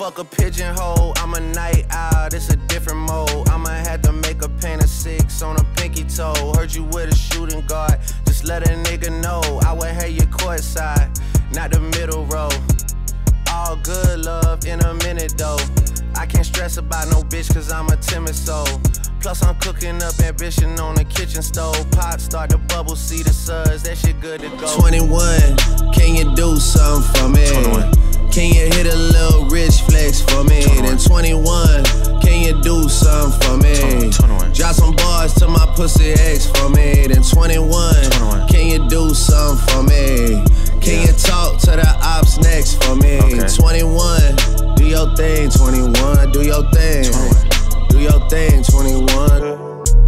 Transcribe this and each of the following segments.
Fuck a pigeonhole, I'm a night owl, it's a different mode. I'ma have to make a paint of 6 on a pinky toe. Heard you with a shooting guard, just let a nigga know. I would have you courtside, not the middle row. All good love in a minute though. I can't stress about no bitch cause I'm a timid soul. Plus I'm cooking up ambition on the kitchen stove. Pot start to bubble, see the suds, that shit good to go. 21, can you do something for me? 21. Can you hit a little rich flex for me? 21. Then 21, can you do something for me? 21. Drop some bars to my pussy ex for me. Then 21, can you do something for me? Can you talk to the ops next for me? Okay. 21, do your thing, 21, do your thing. 21. Do your thing, 21.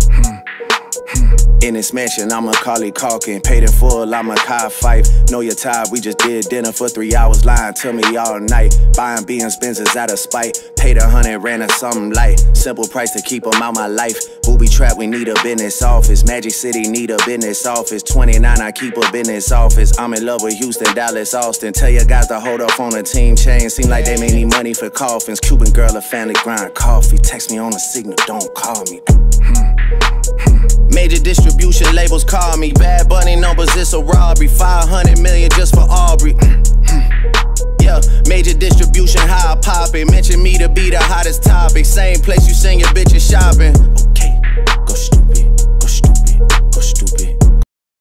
In this mansion, I'm a Macaulay Culkin. Paid in full, I'm a Kai Fife. Know you're tired, we just did dinner for 3 hours. Lying to me all night. Buying Benz Benzes out of spite. Paid 100, ran a something light. Simple price to keep them out my life. Booby trap, we need a business office. Magic City need a business office. 29, I keep a business office. I'm in love with Houston, Dallas, Austin. Tell your guys to hold up on the team chain. Seem like they may need money for coffins. Cuban girl, a family grind coffee. Text me on the signal, don't call me. Major distribution labels call me. Bad Bunny numbers, it's a robbery. 500 million just for Aubrey. Yeah, major distribution, how I pop it. Mention me to be the hottest topic. Same place you send your bitches shopping.